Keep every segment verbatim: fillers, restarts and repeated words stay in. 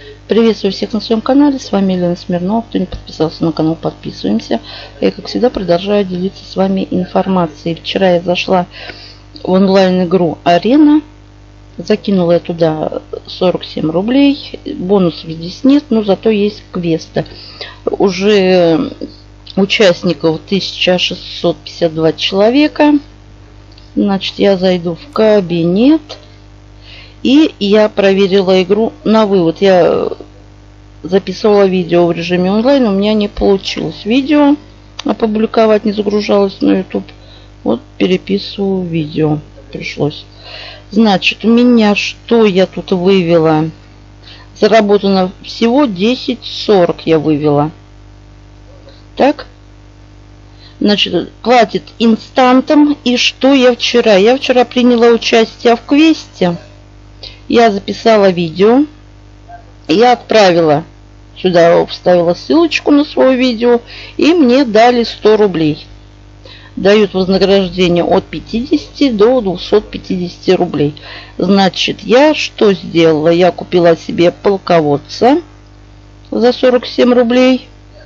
Приветствую всех на своем канале. С вами Елена Смирнова. Кто не подписался на канал, подписываемся. Я, как всегда, продолжаю делиться с вами информацией. Вчера я зашла в онлайн-игру Арена. Закинула я туда сорок семь рублей. Бонусов здесь нет, но зато есть квесты. Уже участников тысяча шестьсот пятьдесят два человека. Значит, я зайду в кабинет. И я проверила игру на вывод. Я записывала видео в режиме онлайн. У меня не получилось видео опубликовать, не загружалось на YouTube. Вот переписываю видео. Пришлось. Значит, у меня что я тут вывела? Заработано всего десять сорок я вывела. Так. Значит, платит инстантом. И что я вчера? Я вчера приняла участие в квесте. Я записала видео. Я отправила сюда, вставила ссылочку на свое видео. И мне дали сто рублей. Дают вознаграждение от пятидесяти до двухсот пятидесяти рублей. Значит, я что сделала? Я купила себе полководца за сорок семь рублей.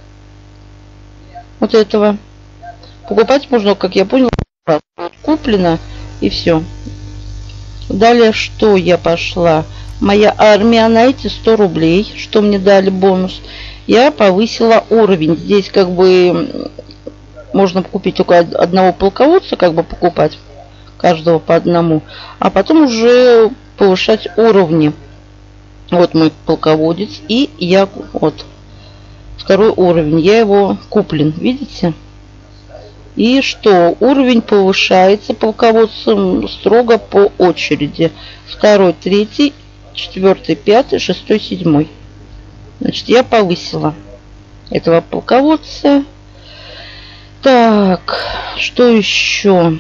Вот этого. Покупать можно, как я поняла, вот куплено и все. Далее что я пошла? Моя армия на эти сто рублей, что мне дали бонус, я повысила уровень. Здесь как бы можно купить только одного полководца, как бы покупать каждого по одному, а потом уже повышать уровни. Вот мой полководец, и я вот второй уровень, я его куплен, видите? И что? Уровень повышается полководцем строго по очереди. Второй, третий, четвертый, пятый, шестой, седьмой. Значит, я повысила этого полководца. Так, что еще?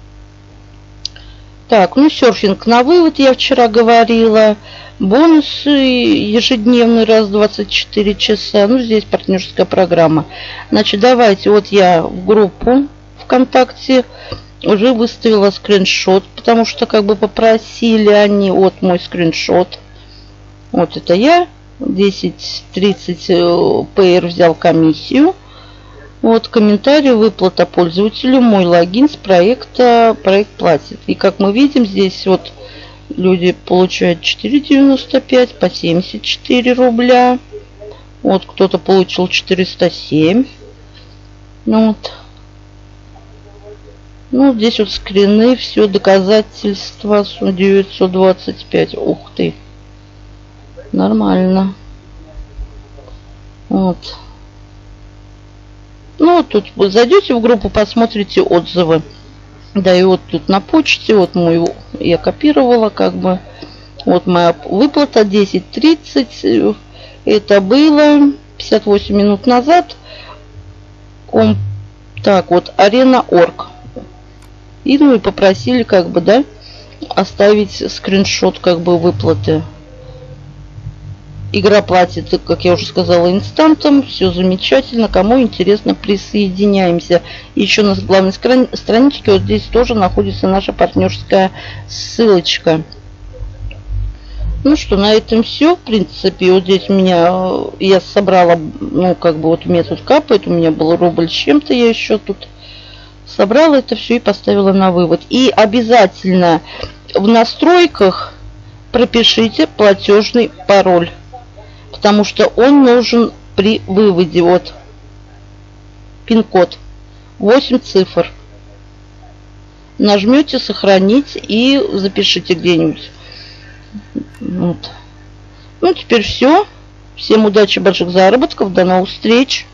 Так, ну серфинг на вывод я вчера говорила. Бонусы ежедневный раз в двадцать четыре часа. Ну, здесь партнерская программа. Значит, давайте, вот я в группу ВКонтакте уже выставила скриншот, потому что как бы попросили они. Вот мой скриншот. Вот это я. десять тридцать Пэйр взял комиссию. Вот комментарий, выплата пользователю, мой логин с проекта, проект платит. И как мы видим, здесь вот люди получают четыре девяносто пять по семьдесят четыре рубля. Вот кто-то получил четыреста семь. Ну вот. Ну, здесь вот скрины, все доказательства девятьсот двадцать пять. Ух ты. Нормально. Вот. Ну, тут вы зайдете в группу, посмотрите отзывы. Да, и вот тут на почте, вот мой, я копировала, как бы. Вот моя выплата десять тридцать. Это было пятьдесят восемь минут назад. Он, так, вот, Арена точка орг. И, ну, и попросили, как бы, да, оставить скриншот, как бы, выплаты. Игра платит, как я уже сказала, инстантом. Все замечательно. Кому интересно, присоединяемся. Еще на главной страничке вот здесь тоже находится наша партнерская ссылочка. Ну что, на этом все. В принципе, вот здесь у меня я собрала, ну как бы вот у меня тут капает. У меня был рубль с чем-то, я еще тут собрала это все и поставила на вывод. И обязательно в настройках пропишите платежный пароль. Потому что он нужен при выводе. Вот. Пин-код. восемь цифр. Нажмете сохранить и запишите где-нибудь. Вот. Ну, теперь все. Всем удачи, больших заработков. До новых встреч.